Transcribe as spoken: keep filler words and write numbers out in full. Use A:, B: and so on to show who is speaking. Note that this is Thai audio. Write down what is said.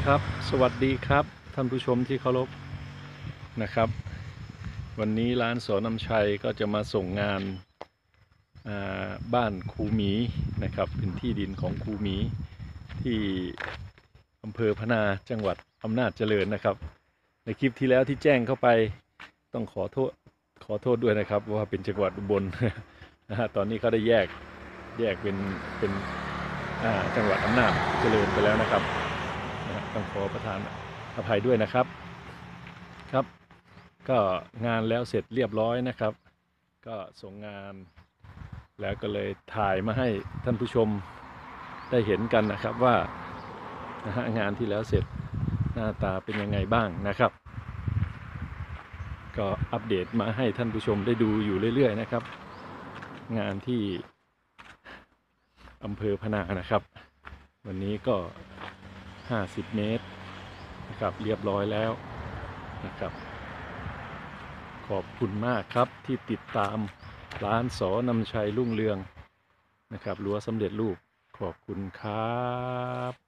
A: ครับสวัสดีครับท่านผู้ชมที่เคารพนะครับวันนี้ร้านสอนำชัยก็จะมาส่งงานบ้านครูหมีนะครับเป็นที่ดินของครูหมีที่อำเภอพะนาจังหวัดอำนาจเจริญนะครับในคลิปที่แล้วที่แจ้งเข้าไปต้องขอโทษขอโทษด้วยนะครับว่าเป็นจังหวัดอุบลนะฮะตอนนี้เขาได้แยกแยกเป็นเป็นจังหวัดอำนาจเจริญไปแล้วนะครับต้องขอประทานอภัยด้วยนะครับครับก็งานแล้วเสร็จเรียบร้อยนะครับก็ส่งงานแล้วก็เลยถ่ายมาให้ท่านผู้ชมได้เห็นกันนะครับว่านะฮะงานที่แล้วเสร็จหน้าตาเป็นยังไงบ้างนะครับก็อัปเดตมาให้ท่านผู้ชมได้ดูอยู่เรื่อยๆนะครับงานที่อำเภอพะนานะครับวันนี้ก็ห้าสิบเมตรนะครับเรียบร้อยแล้วนะครับขอบคุณมากครับที่ติดตามร้านสอนำชัยรุ่งเรืองนะครับรั้วสำเร็จรูปขอบคุณครับ